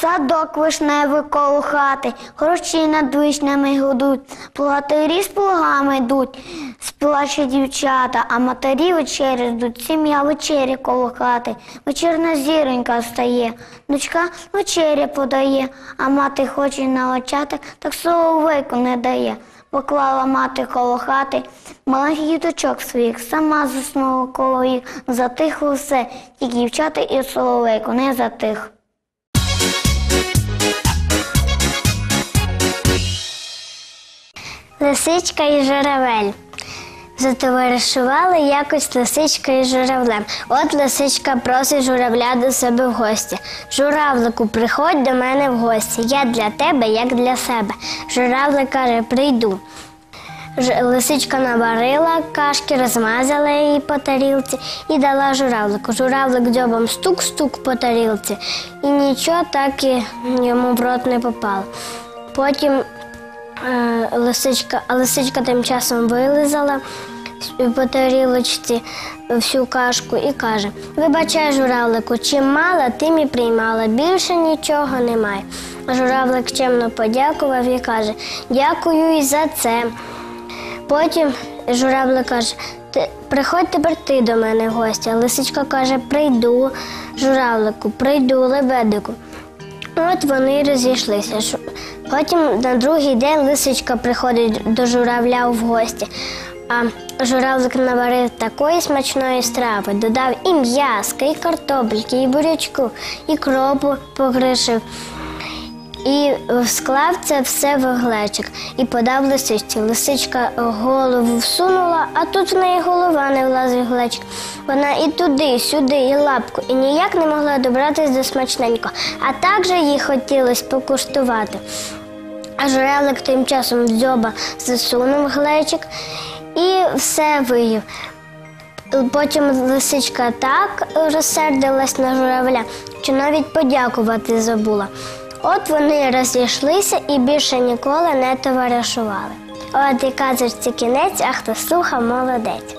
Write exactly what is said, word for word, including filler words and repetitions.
Садок вишневий коло хати, хрущі над вишнями гудуть, плугатирі з плугами йдуть, сплачуть дівчата, а матері вечері ждуть, сім'я вечері коло хати. Вечірна зіронька встає, дочка вечеря подає, а мати хоче налачати, так соловейку не дає. Поклала мати коло хати маленьких діточок своїх, сама заснула коло їх, затихло все, тільки дівчата і соловейко не затих. Лисичка і журавель. Затоваришували якось лисичка і журавлем. От лисичка просить журавля до себе в гості. Журавлику, приходь до мене в гості, я для тебе, як для себе. Журавлик каже, прийду. Лисичка наварила кашки, розмазала її по тарілці і дала журавлику. Журавлик дзьобом стук-стук по тарілці, і нічого так і йому в рот не попало. Потім Лисичка, а лисичка тим часом вилизала по тарілочці всю кашку і каже, вибачай, журавлику, чим мала, тим і приймала, більше нічого немає. А журавлик чемно подякував і каже, дякую і за це. Потім журавлик каже, приходь тепер ти до мене в гості. А лисичка каже, прийду, журавлику, прийду, лебедику. От вони розійшлися. Потім на другий день лисичка приходить до журавля в гості, а журавлик наварив такої смачної страви, додав і м'яска, і картопельки, і бурячку, і кропу покришив. І склав це все в глечик і подав лисичці. Лисичка голову всунула, а тут в неї голова не влазить в глечик. Вона і туди, і сюди, і лапку, і ніяк не могла добратися до смачненького. А також їй хотілося покуштувати. А журавлик тим часом дзьоба засунув в глечик і все виїв. Потім лисичка так розсердилась на журавля, що навіть подякувати забула. От вони розійшлися і більше ніколи не товаришували. От і казочці кінець, а хто слухав, молодець.